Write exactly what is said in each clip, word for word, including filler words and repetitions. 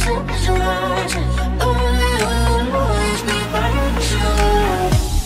sun is rising. Oh, you'll always be my true.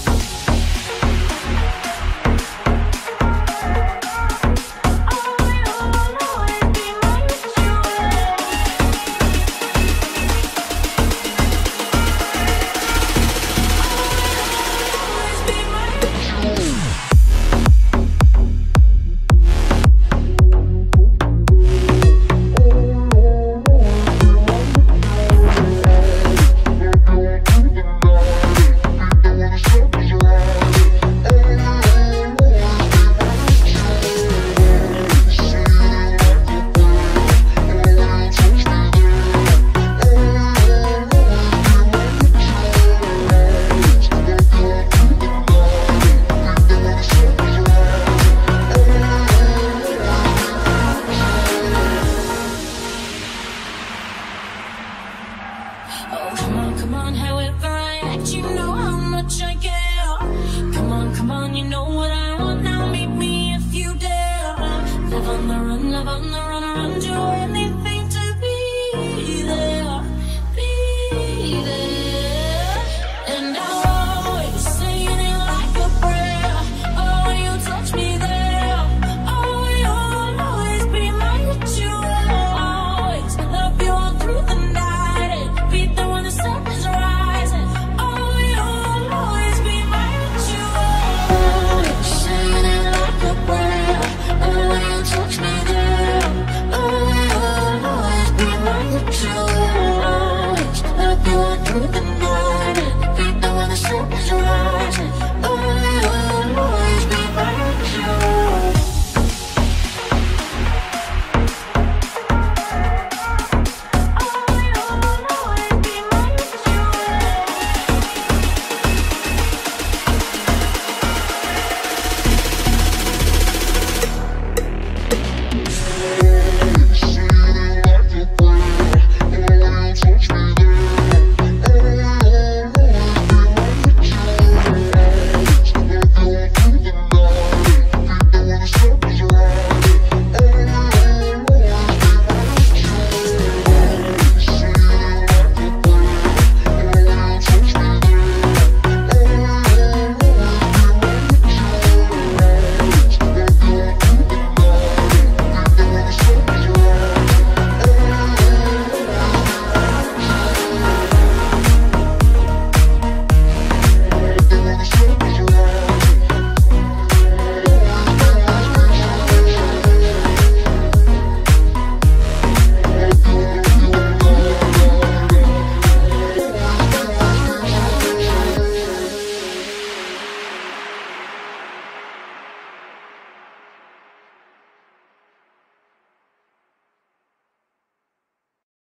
Oh, come on, come on, however I act, you know how much I care. Come on, come on, you know what I want, now meet me if you dare. Live on the run, live on the run, run, do anything to be there, be there. And I'll always saying it like a prayer. Oh, you touch me there. Oh, you'll always be my jewel. Always love you all through the night. Be there when the sun is rising. Oh, you'll always be my jewel. Saying it like a prayer. Oh, you touch me there. Oh, you'll always be my jewel.